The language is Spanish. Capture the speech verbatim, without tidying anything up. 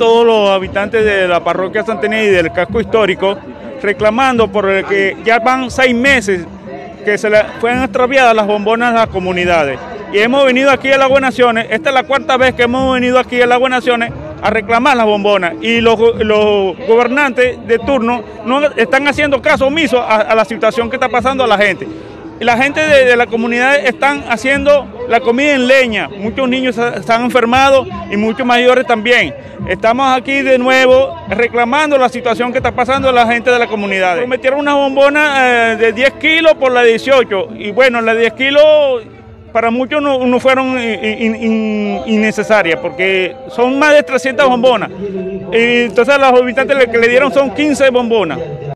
todos los habitantes de la parroquia Santa Inés y del casco histórico, reclamando por el que ya van seis meses que se le fueron extraviadas las bombonas a las comunidades. Y hemos venido aquí a las Buenas Naciones, esta es la cuarta vez que hemos venido aquí a las Buenas Naciones a reclamar las bombonas, y los, los gobernantes de turno no están haciendo caso omiso a, a la situación que está pasando a la gente. Y la gente de, de la comunidad están haciendo la comida en leña, muchos niños se, se han enfermado y muchos mayores también. Estamos aquí de nuevo reclamando la situación que está pasando a la gente de la comunidad. Prometieron una bombona eh, de diez kilos por la dieciocho, y bueno, la diez kilos para muchos no, no fueron in, in, innecesarias, porque son más de trescientas bombonas, y entonces a los habitantes que le dieron son quince bombonas.